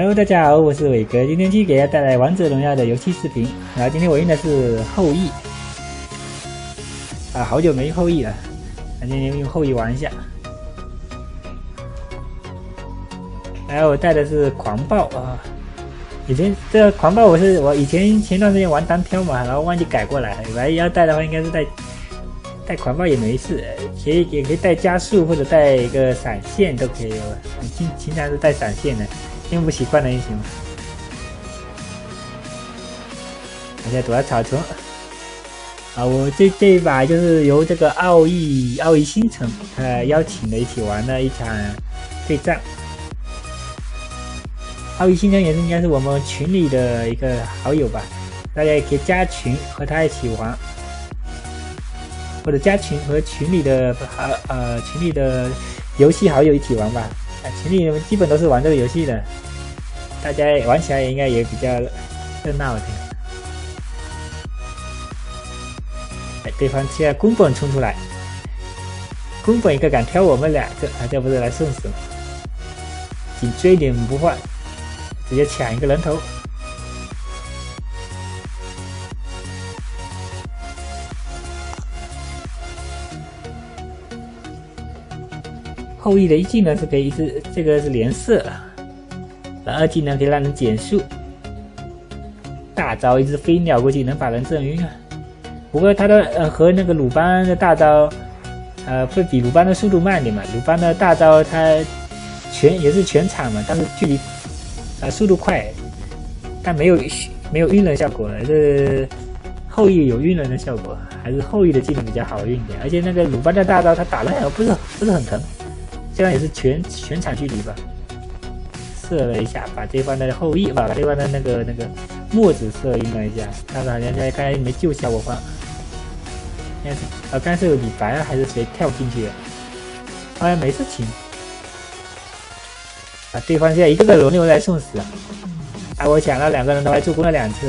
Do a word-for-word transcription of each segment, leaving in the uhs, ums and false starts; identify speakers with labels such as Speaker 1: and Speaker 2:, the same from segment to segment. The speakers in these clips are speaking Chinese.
Speaker 1: Hello， 大家好，我是伟哥，今天继续给大家带来王者荣耀的游戏视频。然后今天我用的是后羿，啊，好久没用后羿了，那今天用后羿玩一下。然后我带的是狂暴啊，以前这个狂暴我是我以前前段时间玩单挑嘛，然后忘记改过来，本来要带的话应该是带带狂暴也没事，也也可以带加速或者带一个闪现都可以。我经经常是带闪现的。用不习惯的英雄，我现在躲在草丛啊！我这这一把就是由这个奥义奥义星辰呃邀请的一起玩的一场对战。奥义星辰也是应该是我们群里的一个好友吧，大家也可以加群和他一起玩，或者加群和群里的呃呃群里的游戏好友一起玩吧。群里基本都是玩这个游戏的，大家玩起来应该也比较热闹的。哎，对方现在宫本冲出来，宫本一个敢挑我们两个，啊，这不是来送死吗？紧追点不换，直接抢一个人头。后羿的一技能是可以一直，这个是连射，然后二技能可以让人减速，大招一只飞鸟过去能把人震晕啊。不过他的呃和那个鲁班的大招，呃会比鲁班的速度慢点嘛。鲁班的大招它全也是全场嘛，但是距离呃速度快，但没有没有晕人效果了。这后羿有晕人的效果，还是后羿的技能比较好晕点。而且那个鲁班的大招他打了不是不是很疼。这样也是全全场距离吧，射了一下，把对方的后羿，把对方的那个那个墨子射晕了一下，但是好像刚才没救下我方。应该是啊，刚才是有李白还是谁跳进去的？好像没事情。啊，对方现在一个个轮流来送死，啊，我抢了两个人都还助攻了两次，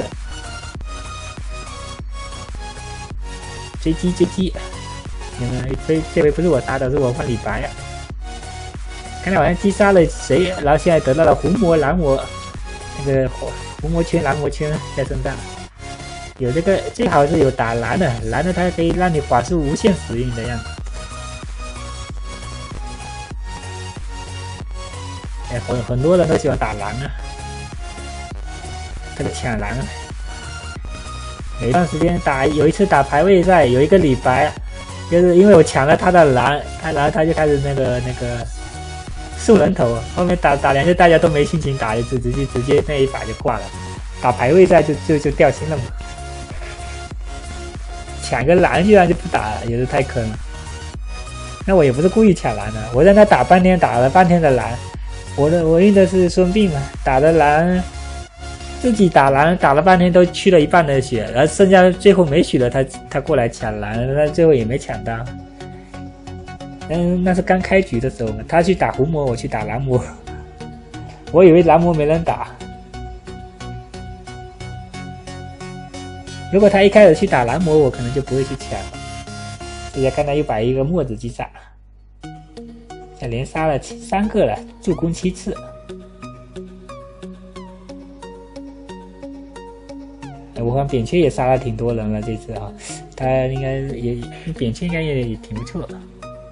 Speaker 1: 追击追击，你们这这回不是我杀的，是我换李白呀。刚才好像击杀了谁，然后现在得到了狐魔蓝魔，那个狐魔圈蓝魔圈在身上，有这个最好是有打蓝的，蓝的它可以让你法术无限使用的样子。哎，很很多人都喜欢打蓝啊，这个抢蓝啊。有一段时间打，有一次打排位赛，有一个李白，就是因为我抢了他的蓝，他然后他就开始那个那个。送人头，后面打打两次大家都没心情打一次，直接直接那一把就挂了。打排位赛就就就掉星了嘛。抢个蓝居然就不打了，也是太坑了。那我也不是故意抢蓝的，我让他打半天，打了半天的蓝。我的我用的是孙膑嘛，打的蓝，自己打蓝打了半天都去了一半的血，然后剩下最后没血了，他他过来抢蓝，那最后也没抢到。嗯，那是刚开局的时候嘛，他去打狐魔，我去打蓝魔，我以为蓝魔没人打。如果他一开始去打蓝魔，我可能就不会去抢。大家看他又把一个墨子击杀，现连杀了三个了，助攻七次。我看扁鹊也杀了挺多人了，这次啊，他应该也扁鹊应该也也挺不错的。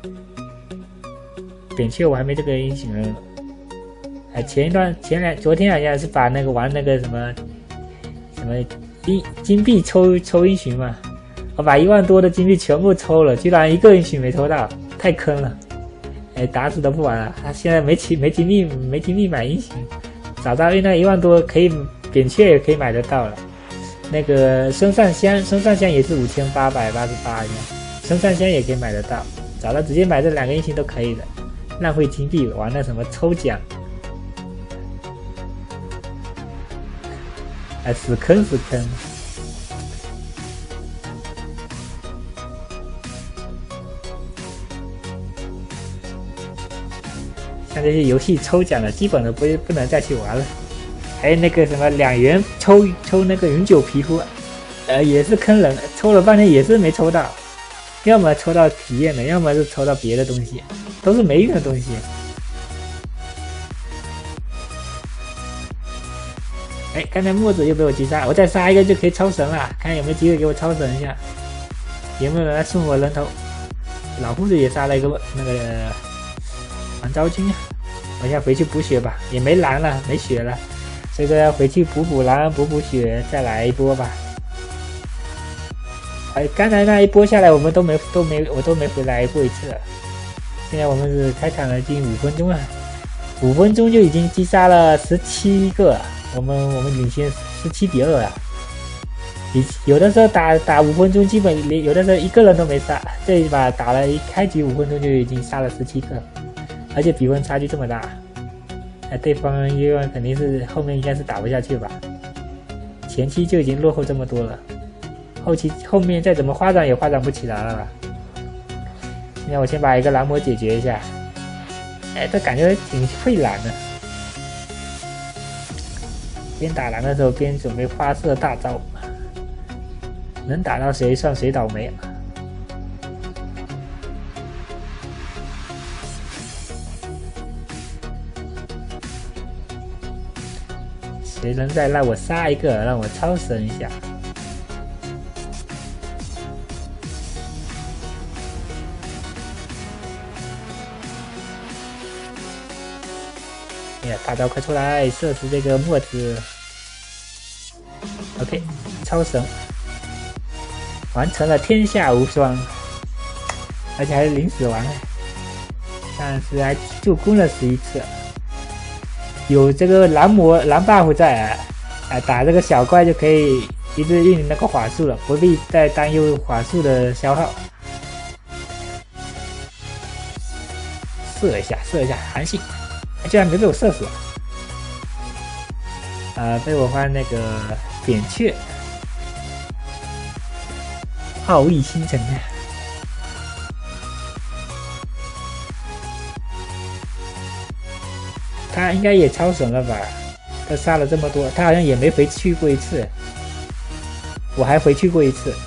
Speaker 1: 扁鹊我还没这个英雄呢，啊，前一段前两昨天好像是把那个玩那个什么什么金金币抽抽英雄嘛，我把一万多的金币全部抽了，居然一个英雄没抽到，太坑了！哎，打死都不玩了，他现在没金没金币没金币买英雄，找到那一万多可以扁鹊也可以买得到了，那个孙尚香孙尚香也是五千八百八十八，孙尚香也可以买得到，找到直接买这两个英雄都可以的。浪费金币玩那什么抽奖，哎，死坑死坑！像这些游戏抽奖的，基本都不不能再去玩了。还有那个什么两元抽抽那个永久皮肤，呃，也是坑人，抽了半天也是没抽到，要么抽到体验的，要么是抽到别的东西。都是没用的东西。 哎，刚才墨子又被我击杀，我再杀一个就可以超神了，看有没有机会给我超神一下，有没有人来送我人头？老胡子也杀了一个那个王昭君，我现在回去补血吧，也没蓝了，没血了，这个要回去补补蓝，补补血，再来一波吧。哎，刚才那一波下来，我们都没都没我都没回来过一次了。现在我们是开场了近五分钟了，五分钟就已经击杀了十七个，我们我们领先十七比二了。有的时候打打五分钟，基本连有的时候一个人都没杀，这一把打了一开局五分钟就已经杀了十七个，而且比分差距这么大，哎，对方因为肯定是后面应该是打不下去吧，前期就已经落后这么多了，后期后面再怎么发展也发展不起来了吧。现在我先把一个蓝魔解决一下，哎，这感觉挺会蓝的，边打蓝的时候边准备发射大招。能打到谁算谁倒霉啊！谁能再让我杀一个，让我超神一下？哎呀，大招快出来，射死这个墨子 ！OK， 超神。完成了天下无双，而且还是零死亡，但是还助攻了十一次。有这个蓝魔蓝 buff 在啊，啊打这个小怪就可以一直运那个法术了，不必再担忧法术的消耗。射一下，射一下，韩信，居然没被我射死，呃，被我换那个扁鹊。奥义星辰啊！他应该也超神了吧？他杀了这么多，他好像也没回去过一次。我还回去过一次。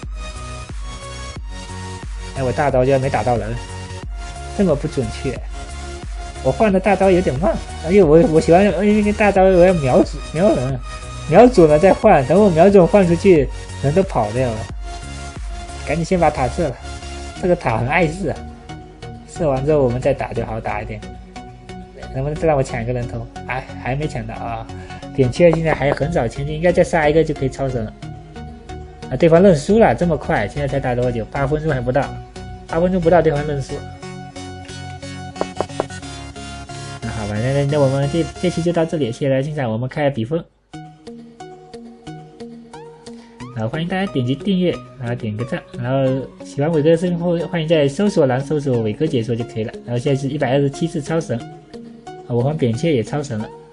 Speaker 1: 哎，我大招居然没打到人，这么不准确。我换的大招有点慢，而且我我喜欢那个大招，我要瞄准瞄人，瞄准了再换。等我瞄准换出去，人都跑掉了。赶紧先把塔射了，这个塔很碍事啊！射完之后我们再打就好打一点。能不能再让我抢一个人头？哎，还没抢到啊！扁鹊现在还很少前进，应该再杀一个就可以超神了。啊，对方认输了，这么快？现在才打多久？八分钟还不到，八分钟不到对方认输。那好吧，那那我们这这期就到这里，谢谢大家欣赏，我们开比分。啊，欢迎大家点击订阅，然后点个赞，然后喜欢伟哥的视频后，欢迎在搜索栏搜索伟哥解说就可以了。然后现在是一百二十七次超神，啊，我们扁鹊也超神了。